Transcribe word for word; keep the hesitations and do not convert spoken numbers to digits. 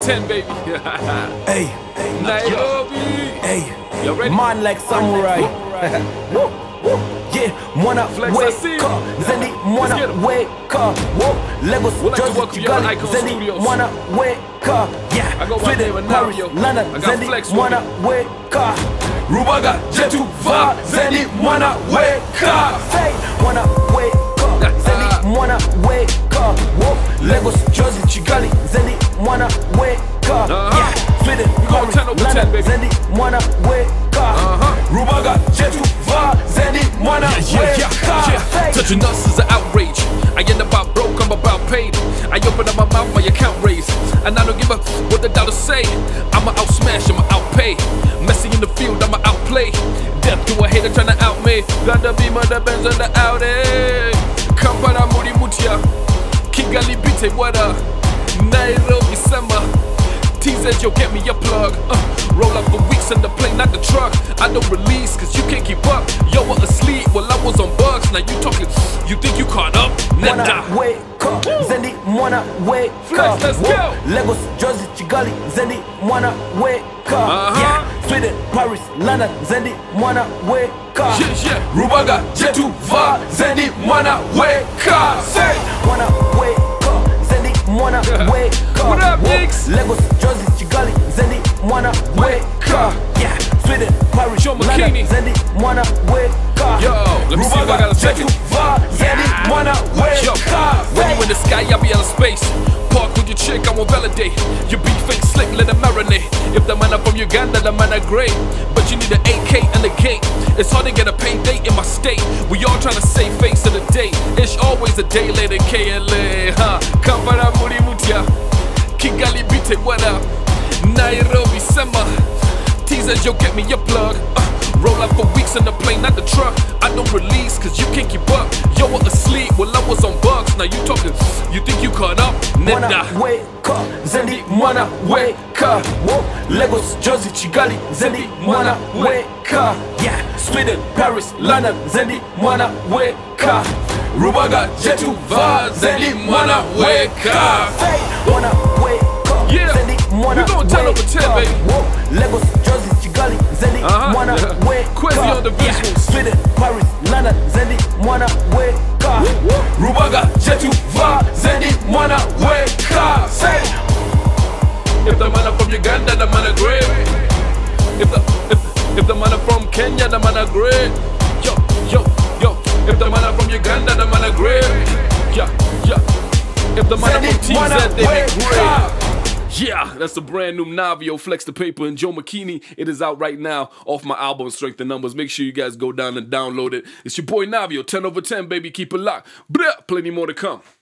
ten, baby. Hey, Nairobi. hey, You ready? man like samurai. Woo, woo, yeah, mwana Flex, I see weka, you. zendi Let's mwana get 'em. weka, woo, Lagos, We'd like to Jersey, welcome you all to Kigali, Icon zendi Studios. mwana weka, yeah, I go by Sweden, name of Paris, Navio. London, I got zendi Flex with mwana me. weka, Rubaga, Jetu, Va, zendi mwana weka, say mwana weka, zendi mwana weka, woo, Lagos, Jersey, Kigali, zendi mwana weka, yeah, Sweden, Paris, ten over ten, London, baby. zendi mwana weka, Rubaga, Jetu, Va, zendi mwana weka. Touching us is an outrage. I ain't about broke, I'm about paid. I open up my mouth, my account raised. And I don't give a what the dollars say. I'ma outsmash, I'ma outpay. Messy in the field, I'ma outplay. Death to a hater trying to out me. Got the beam of the Benz on the Audi. Kampala muri mutia. Kigali bite wada. Nairobi summer. T Z, yo, get me a plug. Uh, roll up for weeks in the plane, not the truck. I don't release, cause you can't keep up. Yo, were asleep while I was on bugs. Now you talking, you think you caught up? Nada. Mwana weka, zendi mwana weka. Flex, let's go. Lagos, Jersey, Kigali, zendi mwana weka. Uh-huh. Yeah, Sweden, Paris, London, zendi mwana weka. Yeah, yeah. Rubaga, Jetu, Va, zendi mwana weka. Say, mwana weka, zendi mwana weka. What up, Beeks? Lagos, Jersey, Kigali, zendi mwana weka. Yeah, Sweden, Paris, Yo, London, Makini. zendi mwana weka. Yo, let me see if I got a second. Va, zendi mwana Yo, weka. when you in the sky, I be out of space. Park with your chick, I won't validate. Your beef fake slick, let it marinate. If the man are from Uganda, the man are great. But you need an A K and a gate. It's hard to get a payday in my state. We all trying to save face of the day. It's always a day later, K L A. Huh? Kampala muri mutia. Kigali bite wada. Nairobi summer. Teasers, yo, get me your plug. Uh, roll up for weeks in the plane, not the truck. I don't release, cause you can't keep up. Yo, were asleep while I was on bugs. Now you talking, you think you caught up? Mwana Nada. weka, zendi mwana weka. Whoa, Lagos, Jersey, Kigali, zendi mwana weka. Yeah, Sweden, Paris, London, zendi mwana weka. Rubaga, Jetu, Va, zendi mwana weka. Say, mwana weka, Yeah, zendi mwana we going ten over ten, weka. baby. Whoa, Lagos, Jersey, Kigali, zendi Uh-huh. mwana weka. Quizzy on the Yeah, visuals. Sweden, Paris, London, zendi mwana weka. Rubaga, Jetu, Va, zendi mwana weka. Say, If the man are from Uganda, the man are great. If the if, if the man are from Kenya, the man are great. Yo, yo, yo. If the man are from Uganda, the man are great. Yeah, yeah. If the man are from T Z, they be great. Yeah, that's a brand new Navio, Flex the Paper, and Joe Makini. It is out right now off my album Strength and Numbers. Make sure you guys go down and download it. It's your boy Navio, ten over ten, baby. Keep it locked. Blah, plenty more to come.